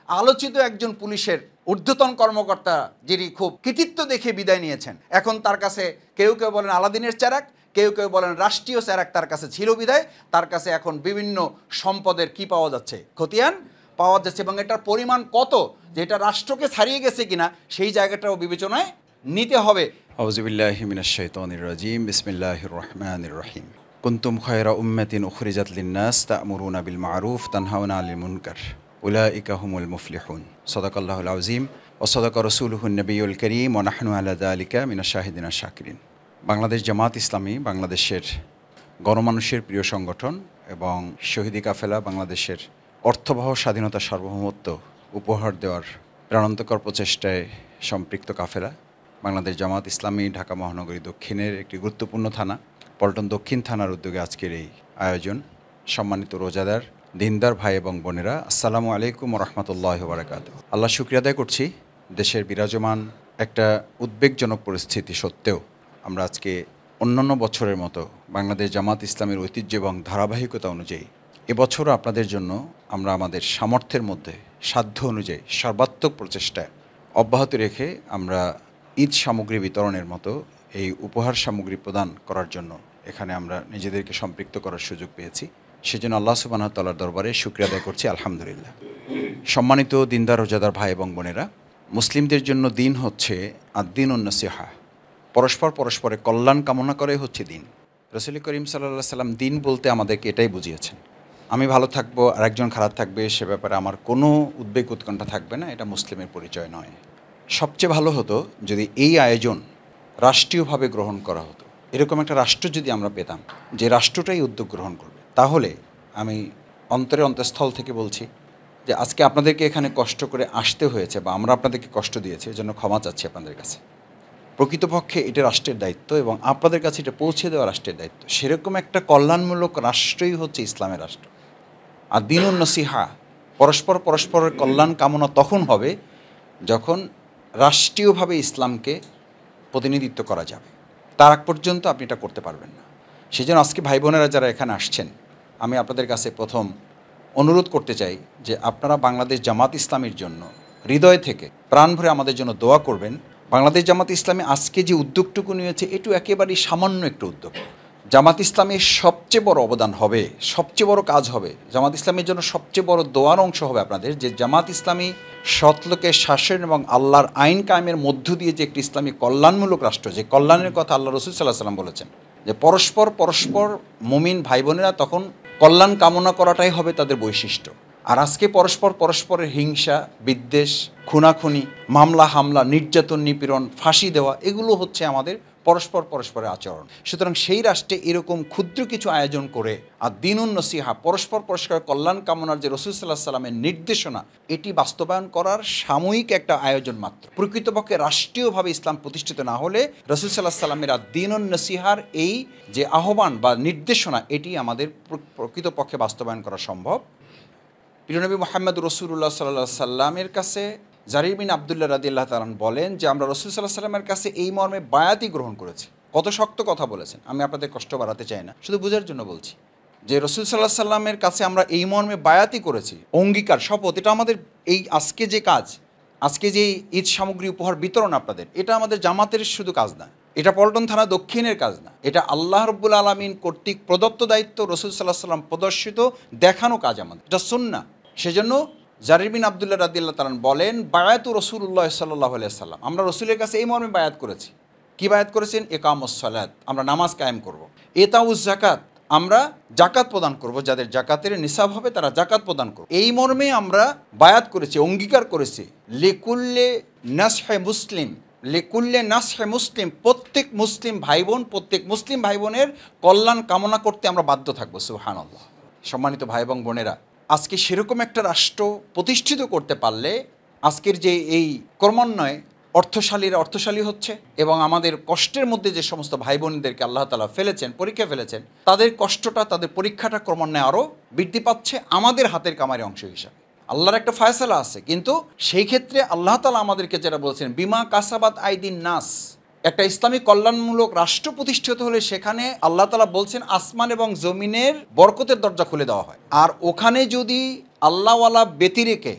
আলোচিত একজন পুলিশের ঊর্ধ্বতন কর্মকর্তা, যিনি খুব কৃতিত্ব দেখে বিদায় নিয়েছেন। এখন তার কাছে কেউ কেউ বলেন আলাদিনের চেরাগ, কেউ কেউ বলেন রাষ্ট্রীয় চেরাগ তার কাছে ছিল বিদায় তার কাছে এখন বিভিন্ন সম্পদের কি পাওয়া যাচ্ছে, খতিয়ান পাওয়া যাচ্ছে, এবং এটার পরিমাণ কত, যে এটা রাষ্ট্রকে ছাড়িয়ে গেছে কিনা সেই জায়গাটাও বিবেচনায় নিতে হবে। আউযুবিল্লাহি মিনাশ শাইতানির রাজিম, বিসমিল্লাহির রহমানির রহিম। কুনতুম খায়রা উম্মাতিন উখরিজাত লিন-নাস তা'মুরুনা বিল মা'রুফ তানহাউনা আনিল মুনকার উলাইকা হুমুল মুফলিহুন। সাদাকাল্লাহুল আযীম ওয়া সাদাকা রাসূলুহুন নবিয়্যুল কারীম ওয়া নাহনু আলা যালিকা মিনাশ শাহিদিন ওয়াশ শাকিরিন। বাংলাদেশ জামাত ইসলামী বাংলাদেশের গণমানুষের প্রিয় সংগঠন এবং শহীদি কাফেলা বাংলাদেশের অর্থবহ স্বাধীনতা সার্বভৌমত্ব উপহার দেওয়ার প্রাণান্তকর প্রচেষ্টায় সম্পৃক্ত কাফেলা বাংলাদেশ জামাত ইসলামী ঢাকা মহানগরী দক্ষিণের একটি গুরুত্বপূর্ণ থানা পল্টন দক্ষিণ থানার উদ্যোগে আজকের এই আয়োজন। সম্মানিত রোজাদার দিনদার ভাই এবং বোনেরা, আসসালামু আলাইকুম ওয়া রাহমাতুল্লাহি ওয়া বারাকাতুহু। আল্লাহ শুকরিয়া আদায় করছি, দেশের বিরাজমান একটা উদ্বেগজনক পরিস্থিতি সত্ত্বেও আমরা আজকে অন্যান্য বছরের মতো বাংলাদেশ জামাত ইসলামের ঐতিহ্য এবং ধারাবাহিকতা অনুযায়ী এবছরও আপনাদের জন্য আমরা আমাদের সামর্থ্যের মধ্যে সাধ্য অনুযায়ী সর্বাত্মক প্রচেষ্টা অব্যাহত রেখে আমরা ঈদ সামগ্রী বিতরণের মতো এই উপহার সামগ্রী প্রদান করার জন্য এখানে আমরা নিজেদেরকে সম্পৃক্ত করার সুযোগ পেয়েছি। সেজন্য আল্লাহ সুবহানাহু ওয়া তাআলার দরবারে শুকরিয়া আদায় করছি, আলহামদুলিল্লাহ। সম্মানিত দিনদার রোজাদার ভাই এবং বোনেরা, মুসলিমদের জন্য দিন হচ্ছে আদ-দীনুন নাসিহা, পরস্পরের কল্যাণ কামনা করে হচ্ছে দিন। রাসূল করিম সাল্লাল্লাহু আলাইহি সাল্লাম দিন বলতে আমাদেরকে এটাই বুঝিয়েছেন, আমি ভালো থাকবো আর একজন খারাপ থাকবে সে ব্যাপারে আমার কোনো উদ্বেগ উৎকণ্ঠা থাকবে না, এটা মুসলিমের পরিচয় নয়। সবচেয়ে ভালো হতো যদি এই আয়োজন রাষ্ট্রীয়ভাবে গ্রহণ করা হতো। এরকম একটা রাষ্ট্র যদি আমরা পেতাম যে রাষ্ট্রটাই উদ্যোগ গ্রহণ করবে, তাহলে আমি অন্তঃস্থল থেকে বলছি যে আজকে আপনাদেরকে এখানে কষ্ট করে আসতে হয়েছে বা আমরা আপনাদেরকে কষ্ট দিয়েছি, এজন্য ক্ষমা চাচ্ছি আপনাদের কাছে। প্রকৃতপক্ষে এটা রাষ্ট্রের দায়িত্ব এবং আপনাদের কাছে এটা পৌঁছে দেওয়া রাষ্ট্রের দায়িত্ব। সেরকম একটা কল্যাণমূলক রাষ্ট্রই হচ্ছে ইসলামের রাষ্ট্র। আর দীনুন নসিহা, পরস্পরের কল্যাণ কামনা তখন হবে যখন রাষ্ট্রীয়ভাবে ইসলামকে প্রতিনিধিত্ব করা যাবে। তার আগ পর্যন্ত আপনি এটা করতে পারবেন না। সেজন্য আজকে ভাই বোনেরা যারা এখানে আসছেন, আমি আপনাদের কাছে প্রথম অনুরোধ করতে চাই যে আপনারা বাংলাদেশ জামাত ইসলামীর জন্য হৃদয় থেকে প্রাণ ভরে আমাদের জন্য দোয়া করবেন। বাংলাদেশ জামাত ইসলামী আজকে যে উদ্যোগটুকু নিয়েছে এটু একেবারেই সামান্য একটা উদ্যোগ। জামাত ইসলামের সবচেয়ে বড় অবদান হবে, সবচেয়ে বড় কাজ হবে, জামাত ইসলামের জন্য সবচেয়ে বড় দোয়ার অংশ হবে আপনাদের, যে জামাত ইসলামী সৎলোকের শাসন এবং আল্লাহর আইন কায়েমের মধ্য দিয়ে যে একটি ইসলামী কল্যাণমূলক রাষ্ট্র, যে কল্যাণের কথা আল্লাহ রাসূল সাল্লাল্লাহু আলাইহি সাল্লাম বলেছেন যে পরস্পর মুমিন ভাই বোনেরা তখন কল্যাণ কামনা করাটাই হবে তাদের বৈশিষ্ট্য। আর আজকে পরস্পরের হিংসা, বিদ্বেষ, খুনাখুনি, মামলা হামলা, নির্যাতন, নিপীড়ন, ফাঁসি দেওয়া, এগুলো হচ্ছে আমাদের পরস্পরের আচরণ। সুতরাং সেই রাষ্ট্রে এরকম ক্ষুদ্র কিছু আয়োজন করে আর দীনুন নসিহা, পরস্পর কল্যাণ কামনার যে রাসূল সাল্লাল্লাহু আলাইহি সাল্লামের নির্দেশনা, এটি বাস্তবায়ন করার সাময়িক একটা আয়োজন মাত্র। প্রকৃতপক্ষে রাষ্ট্রীয়ভাবে ইসলাম প্রতিষ্ঠিত না হলে রাসূল সাল্লাল্লাহু আলাইহি সাল্লামের আর দীনুন নসিহার এই যে আহ্বান বা নির্দেশনা, এটি আমাদের প্রকৃতপক্ষে বাস্তবায়ন করা সম্ভব। প্রিয় নবী মুহাম্মদ রাসূলুল্লাহ সাল্লাল্লাহু আলাইহি সাল্লামের কাছে জারির বিন আব্দুল্লাহ রাদিয়াল্লাহু তাআলা বলেন যে আমরা রাসূল সাল্লাল্লাহু আলাইহি সাল্লামের কাছে এই মর্মে বায়াতি গ্রহণ করেছি। কত শক্ত কথা বলেছেন, আমি আপনাদের কষ্ট বাড়াতে চাই না, শুধু বোঝার জন্য বলছি যে রাসূল সাল্লাল্লাহু আলাইহি সাল্লামের কাছে আমরা এই মর্মে বায়াতি করেছি, অঙ্গীকার, শপথ। এটা আমাদের এই আজকে যে কাজ, আজকে যে ঈদ সামগ্রী উপহার বিতরণ আপনাদের, এটা আমাদের জামাতের শুধু কাজ না, এটা পল্টন থানা দক্ষিণের কাজ না, এটা আল্লাহ রাব্বুল আলামিন কর্তৃক প্রদত্ত দায়িত্ব, রাসূল সাল্লাল্লাহু আলাইহি সাল্লাম প্রদর্শিত দেখানো কাজ আমাদের, এটা সুন্নাহ। সেজন্য জারির বিন আব্দুল্লাহ রাদিয়াল্লাহু তাআলা বলেন বায়াতু রাসূলুল্লাহ সাল্লাল্লাহু আলাইহি সাল্লাম, আমরা রাসূলের কাছে এই মর্মে বায়াত করেছি। কি বায়াত করেছেন? ইকামুস সালাত, আমরা নামাজ কায়েম করব। ইতাউজ যাকাত, আমরা জাকাত প্রদান করব, যাদের জাকাতের নিসাব হবে তারা জাকাত প্রদান করব। এই মর্মে আমরা বায়াত করেছি, অঙ্গীকার করেছি। লিকুল্লে নাসহে মুসলিম, লিকুল্লে নাসহে মুসলিম, প্রত্যেক মুসলিম ভাই বোনের কল্যাণ কামনা করতে আমরা বাধ্য থাকবো। সুবহানাল্লাহ। সম্মানিত ভাই এবং বোনেরা, আজকে সেরকম একটা রাষ্ট্র প্রতিষ্ঠিত করতে পারলে আজকের যে এই ক্রমান্বয়ে অর্থশালী হচ্ছে এবং আমাদের কষ্টের মধ্যে যে সমস্ত ভাই বোনদেরকে আল্লাহ তাআলা পরীক্ষা ফেলেছেন, তাদের কষ্টটা, তাদের পরীক্ষাটা ক্রমান্বয়ে আরও বৃদ্ধি পাচ্ছে আমাদের হাতের কামারের অংশ হিসাবে। আল্লাহর একটা ফয়সালা আছে, কিন্তু সেই ক্ষেত্রে আল্লাহ তাআলা আমাদেরকে যেটা বলছেন বিমা কাসাবাত আইদিন নাস, একটা ইসলামী কল্যাণমূলক রাষ্ট্র প্রতিষ্ঠিত হলে সেখানে আল্লাহ তাআলা বলছেন আসমান এবং জমিনের বরকতের দরজা খুলে দেওয়া হয়। আর ওখানে যদি আল্লাহওয়ালা ব্যতি রেখে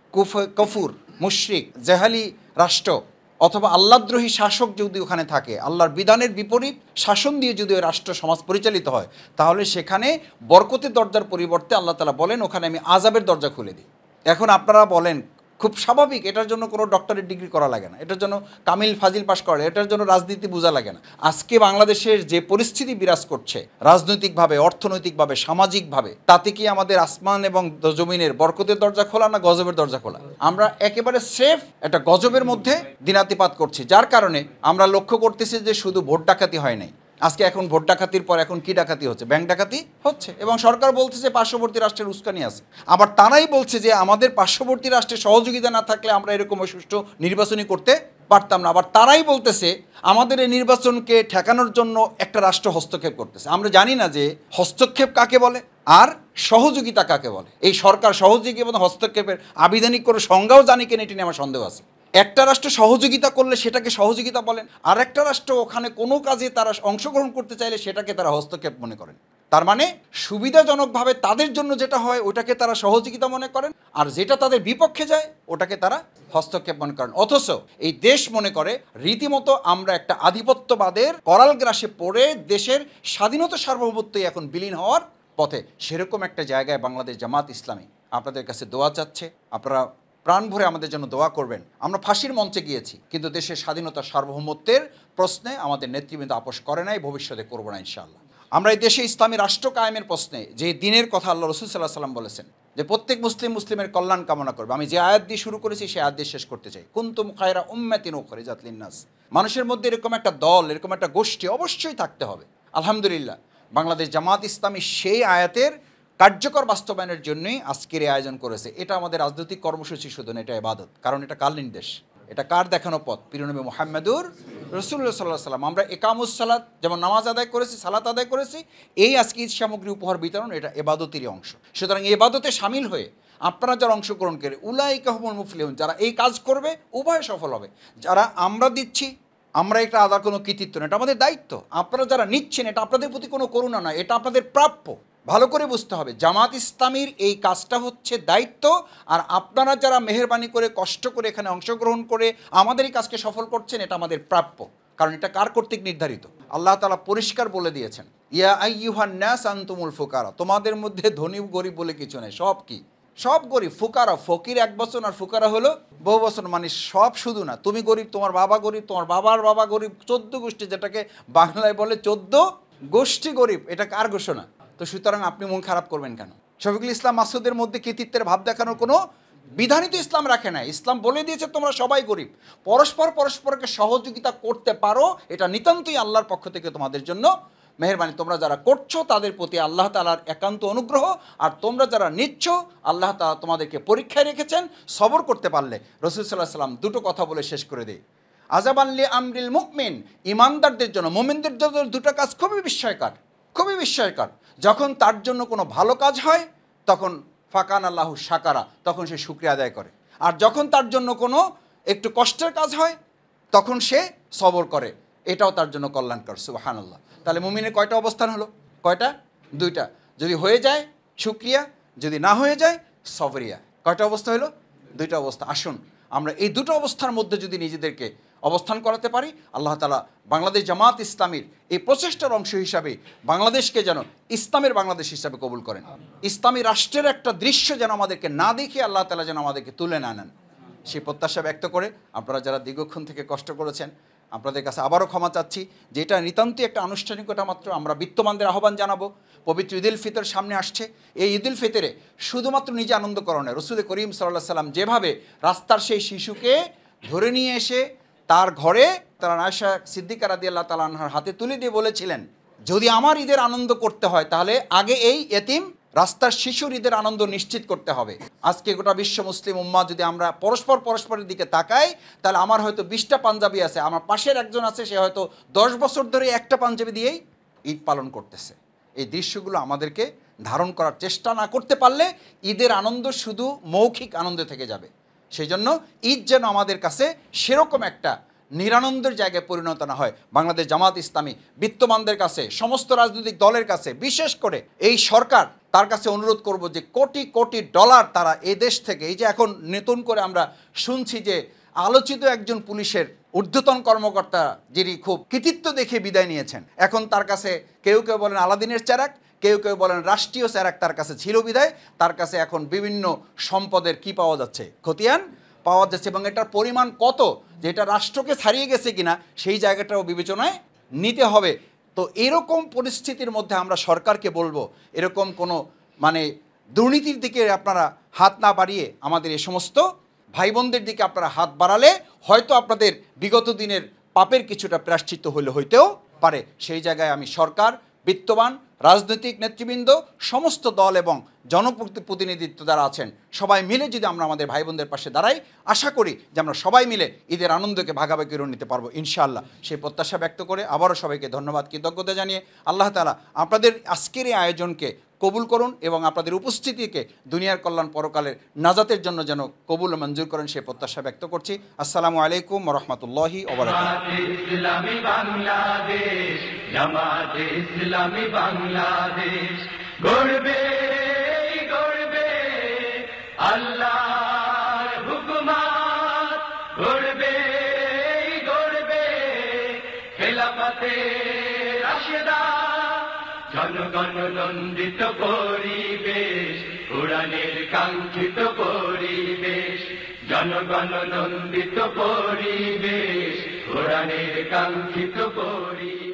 কফুর, মুশরিক, জেহালি রাষ্ট্র অথবা আল্লাহদ্রোহী শাসক যদি ওখানে থাকে, আল্লাহর বিধানের বিপরীত শাসন দিয়ে যদি ওই রাষ্ট্র সমাজ পরিচালিত হয়, তাহলে সেখানে বরকতের দরজার পরিবর্তে আল্লাহ তাআলা বলেন ওখানে আমি আযাবের দরজা খুলে দিই। এখন আপনারা বলেন, খুব স্বাভাবিক, এটার জন্য কোনো ডক্টরেট ডিগ্রি করা লাগে না, এটার জন্য কামিল ফাজিল পাশ করা, এটার জন্য রাজনীতি বোঝা লাগে না। আজকে বাংলাদেশের যে পরিস্থিতি বিরাজ করছে রাজনৈতিকভাবে, অর্থনৈতিকভাবে, সামাজিকভাবে, তাতে কি আমাদের আসমান এবং জমিনের বরকতের দরজা খোলা না গজবের দরজা খোলা? আমরা একেবারে সেফ একটা গজবের মধ্যে দিনাতিপাত করছি, যার কারণে আমরা লক্ষ্য করতেছি যে শুধু ভোট ডাকাতি হয় নাই, আজকে এখন ভোট ডাকাতির পর এখন কি ডাকাতি হচ্ছে? ব্যাংক ডাকাতি হচ্ছে। এবং সরকার বলছে যে পার্শ্ববর্তী রাষ্ট্রের উস্কানি আছে। আবার তারাই বলছে যে আমাদের পার্শ্ববর্তী রাষ্ট্রের সহযোগিতা না থাকলে আমরা এরকম সুষ্ঠু নির্বাচনই করতে পারতাম না। আবার তারাই বলতেছে আমাদের এই নির্বাচনকে ঠেকানোর জন্য একটা রাষ্ট্র হস্তক্ষেপ করতেছে। আমরা জানি না যে হস্তক্ষেপ কাকে বলে আর সহযোগিতা কাকে বলে। এই সরকার সহযোগী এবং হস্তক্ষেপের আবিধানিক কোনো সংজ্ঞাও জানি কিনা এটি নিয়ে আমার সন্দেহ আছে। একটা রাষ্ট্র সহযোগিতা করলে সেটাকে সহযোগিতা বলেন, আর একটা রাষ্ট্র ওখানে কোনো কাজে তারা অংশগ্রহণ করতে চাইলে সেটাকে তারা হস্তক্ষেপ মনে করেন। তার মানে সুবিধাজনকভাবে তাদের জন্য যেটা হয় ওটাকে তারা সহযোগিতা মনে করেন, আর যেটা তাদের বিপক্ষে যায় ওটাকে তারা হস্তক্ষেপ মনে করেন। অথচ এই দেশ মনে করে রীতিমতো আমরা একটা আধিপত্যবাদের করাল গ্রাসে পড়ে দেশের স্বাধীনতা সার্বভৌমত্বই এখন বিলীন হওয়ার পথে। সেরকম একটা জায়গায় বাংলাদেশ জামাত ইসলামী আপনাদের কাছে দোয়া চাচ্ছে, আপনারা প্রাণ ভরে আমাদের জন্য দোয়া করবেন। আমরা ফাঁসির মঞ্চে গিয়েছি, কিন্তু দেশের স্বাধীনতা সার্বভৌমত্বের প্রশ্নে আমাদের নেতৃবৃন্দ আপোষ করে নাই, ভবিষ্যতে করবো না ইনশাআল্লাহ। আমরা এই দেশে ইসলামী রাষ্ট্র কায়েমের প্রশ্নে যে দিনের কথা আল্লাহ রসুল সাল্লাহ সাল্লাম বলেছেন যে প্রত্যেক মুসলিমের কল্যাণ কামনা করবে, আমি যে আয়াত দিয়ে শুরু করেছি সেই আয়াত দিয়ে শেষ করতে চাই। কুনতুম খায়রা উম্মাতিন উখরিজাত লিন্নাস, মানুষের মধ্যে এরকম একটা দল, এরকম একটা গোষ্ঠী অবশ্যই থাকতে হবে। আলহামদুলিল্লাহ বাংলাদেশ জামাত ইসলামী সেই আয়াতের কার্যকর বাস্তবায়নের জন্যই আজকের এই আয়োজন করেছে। এটা আমাদের রাজনৈতিক কর্মসূচি শুধু না, এটা ইবাদত। কারণ এটা কার নির্দেশ, এটা কার দেখানো পথ? প্রিয়নবী মুহাম্মদুর রাসূলুল্লাহ সাল্লাল্লাহু আলাইহি সাল্লাম। আমরা একামুস সালাত যেমন নামাজ আদায় করেছি, সালাত আদায় করেছি, এই আজকে ঈদ সামগ্রী উপহার বিতরণ এটা ইবাদতেরই অংশ। সুতরাং ইবাদতে শামিল হয়ে আপনারা যারা অংশগ্রহণ করে উলাইকা হুমুল মুফলিহুন, যারা এই কাজ করবে উভয় সফল হবে। যারা আমরা দিচ্ছি, আমরা এটা আদার কোনো কৃতিত্ব না, এটা আমাদের দায়িত্ব। আপনারা যারা নিচ্ছেন এটা আপনাদের প্রতি কোনো করুণা নয়, এটা আপনাদের প্রাপ্য। ভালো করে বুঝতে হবে জামাত ইসলামীর এই কাজটা হচ্ছে দায়িত্ব, আর আপনারা যারা মেহেরবানি করে কষ্ট করে এখানে অংশগ্রহণ করে আমাদের এই কাজকে সফল করছেন এটা আমাদের প্রাপ্য। কারণ এটা কার কর্তৃক নির্ধারিত? আল্লাহ তাআলা পরিষ্কার বলে দিয়েছেন, ইয়া আইয়ুহান নাস আনতুমুল ফুকারা, তোমাদের মধ্যে ধনী গরিব বলে কিছু নেই, সব কি? সব গরিব। ফুকারা, ফকির এক বছর আর ফুকারা হলো বহু বছর, মানে সব শুধু না তুমি গরিব, তোমার বাবা গরিব, তোমার বাবার বাবা গরিব, 14 গোষ্ঠী, যেটাকে বাংলায় বলে 14 গোষ্ঠী গরিব। এটা কার ঘোষণা? তো সুতরাং আপনি মন খারাপ করবেন কেন? শফিকুল ইসলাম মাসুদের মধ্যে কৃতিত্বের ভাব দেখানোর কোনো বিধানই তো ইসলাম রাখে না। ইসলাম বলে দিয়েছে তোমরা সবাই গরিব, পরস্পরকে সহযোগিতা করতে পারো, এটা নিতান্তই আল্লাহর পক্ষ থেকে তোমাদের জন্য মেহেরবানি। তোমরা যারা করছো তাদের প্রতি আল্লাহ তাআলার একান্ত অনুগ্রহ, আর তোমরা যারা নিচ্ছ আল্লাহ তাআলা তোমাদেরকে পরীক্ষায় রেখেছেন। সবর করতে পারলে রাসূল সাল্লাল্লাহু আলাইহি ওয়াসাল্লাম দুটো কথা বলে শেষ করে দেয়, আযাবান লি আমরিল মুমিন, ইমানদারদের জন্য, মুমিনদের জন্য দুটো কাজ খুবই বিস্ময়কর, খুবই বিস্ময়কর। যখন তার জন্য কোনো ভালো কাজ হয় তখন ফাকান আল্লাহু শাকারা, তখন সে শুকরিয়া আদায় করে। আর যখন তার জন্য কোনো একটু কষ্টের কাজ হয় তখন সে সবর করে, এটাও তার জন্য কল্যাণকর। সুবহানাল্লাহ। তাহলে মুমিনের কয়টা অবস্থান হলো? কয়টা? দুইটা। যদি হয়ে যায় শুকরিয়া, যদি না হয়ে যায় সবরিয়া। কয়টা অবস্থা হলো? দুইটা অবস্থা। আসুন আমরা এই দুটো অবস্থার মধ্যে যদি নিজেদেরকে অবস্থান করাতে পারি, আল্লাহ তাআলা বাংলাদেশ জামাত ইসলামীর এই প্রচেষ্টার অংশ হিসাবে বাংলাদেশকে যেন ইসলামের বাংলাদেশ হিসাবে কবুল করেন। ইসলামী রাষ্ট্রের একটা দৃশ্য যেন আমাদেরকে না দেখে আল্লাহ তাআলা যেন আমাদেরকে তুলে না নেন, সেই প্রত্যাশা ব্যক্ত করে আপনারা যারা দীর্ঘক্ষণ থেকে কষ্ট করেছেন আপনাদের কাছে আবারও ক্ষমা চাচ্ছি, যে এটা নিতান্তই একটা আনুষ্ঠানিকতা মাত্র। আমরা বিত্তবানদের আহ্বান জানাবো, পবিত্র ঈদুল ফিতর সামনে আসছে। এই ঈদুল ফিতরে শুধুমাত্র নিজে আনন্দ করণে রসুল করিম সাল্লাল্লাহু আলাইহি সাল্লাম যেভাবে রাস্তার সেই শিশুকে ধরে নিয়ে এসে তার ঘরে তারা আয়েশা সিদ্দিকা রাদিয়াল্লাহু তাআলা আনহার হাতে তুলে দিয়ে বলেছিলেন, যদি আমার ঈদের আনন্দ করতে হয় তাহলে আগে এই এতিম রাস্তার শিশুর ঈদের আনন্দ নিশ্চিত করতে হবে। আজকে গোটা বিশ্ব মুসলিম উম্মাহ যদি আমরা পরস্পরের দিকে তাকাই, তাহলে আমার হয়তো 20টা পাঞ্জাবি আছে, আমার পাশের একজন আছে সে হয়তো 10 বছর ধরে একটা পাঞ্জাবি দিয়েই ঈদ পালন করতেছে। এই দৃশ্যগুলো আমাদেরকে ধারণ করার চেষ্টা না করতে পারলে ঈদের আনন্দ শুধু মৌখিক আনন্দে থেকে যাবে। সেই জন্য ঈদ যেন আমাদের কাছে সেরকম একটা নিরানন্দের জায়গায় পরিণত না হয়। বাংলাদেশ জামাত ইসলামী বিত্তবানদের কাছে, সমস্ত রাজনৈতিক দলের কাছে, বিশেষ করে এই সরকার, তার কাছে অনুরোধ করব যে কোটি কোটি ডলার তারা এই দেশ থেকে, এই যে এখন নতুন করে আমরা শুনছি যে আলোচিত একজন পুলিশের ঊর্ধ্বতন কর্মকর্তা যিনি খুব কৃতিত্ব দেখে বিদায় নিয়েছেন, এখন তার কাছে কেউ কেউ বলেন আলাদিনের চেরাক, কেউ কেউ বলেন রাষ্ট্রীয় চেরাক তার কাছে ছিল বিদায় তার কাছে এখন বিভিন্ন সম্পদের কি পাওয়া যাচ্ছে, খতিয়ান পাওয়া যাচ্ছে, এবং এটার পরিমাণ কত, যে এটা রাষ্ট্রকে ছাড়িয়ে গেছে কিনা সেই জায়গাটাও বিবেচনায় নিতে হবে। তো এরকম পরিস্থিতির মধ্যে আমরা সরকারকে বলবো, এরকম কোনো মানে দুর্নীতির দিকে আপনারা হাত না বাড়িয়ে আমাদের এই সমস্ত ভাই বোনদের দিকে আপনারা হাত বাড়ালে হয়তো আপনাদের বিগত দিনের পাপের কিছুটা প্রায়শ্চিত্ত হইতেও পারে। সেই জায়গায় আমি সরকার, বিত্তবান, রাজনৈতিক নেতৃবৃন্দ, সমস্ত দল এবং জনপ্রতিনিধিত্ব যারা আছেন সবাই মিলে যদি আমরা আমাদের ভাই বোনদের পাশে দাঁড়াই, আশা করি যে আমরা সবাই মিলে ঈদের আনন্দকে ভাগাভাগি করে নিতে পারবো ইনশাআল্লাহ। সেই প্রত্যাশা ব্যক্ত করে আবারও সবাইকে ধন্যবাদ, কৃতজ্ঞতা জানিয়ে আল্লাহ তাআলা আপনাদের আজকের এই আয়োজনকে কবুল করুন এবং আপনাদের উপস্থিতিকে দুনিয়ার কল্যাণ পরকালের নাজাতের জন্য যেন কবুল ও মঞ্জুর করেন সেই প্রত্যাশা ব্যক্ত করছি। আসসালামু আলাইকুম ওয়া রাহমাতুল্লাহি ওয়া বারাকাতুহু। ইসলামী বাংলাদেশ, জামাতে ইসলামী বাংলাদেশ গড়বে গড়বে আল্লাহর হুকুমত, গড়বে গড়বে খেলাফতে রাশেদা, জনগণ নন্দিত পরিবেশ, কোরআনের কাঙ্ক্ষিত পরিবেশ, জনগণ নন্দিত পরিবেশ, কোরআনের কাঙ্ক্ষিত পরিবেশ।